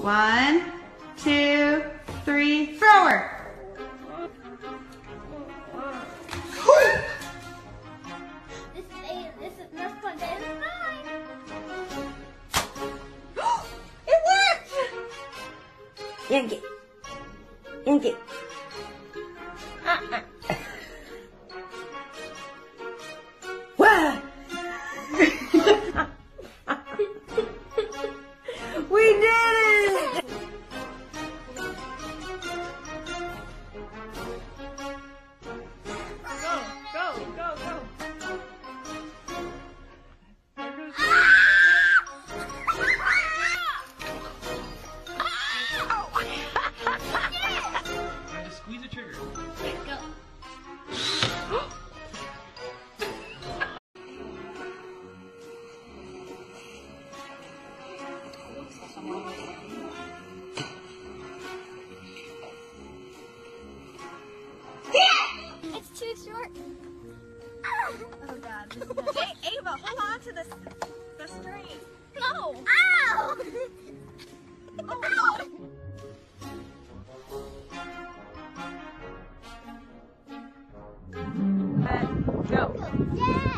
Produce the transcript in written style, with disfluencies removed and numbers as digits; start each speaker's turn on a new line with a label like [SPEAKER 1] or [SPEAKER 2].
[SPEAKER 1] 1, 2, 3, throw her.
[SPEAKER 2] This is not fun. That is fine.
[SPEAKER 1] It worked!
[SPEAKER 3] Yank it. Yank it. Wow! We did it!
[SPEAKER 1] Go, go, go, go.
[SPEAKER 4] Just squeeze the trigger.
[SPEAKER 2] Go. It's too short. Oh God.
[SPEAKER 1] Hey, Ava, hold on to the string.
[SPEAKER 2] No. Ow!
[SPEAKER 1] Oh, no. Go.
[SPEAKER 2] Yeah.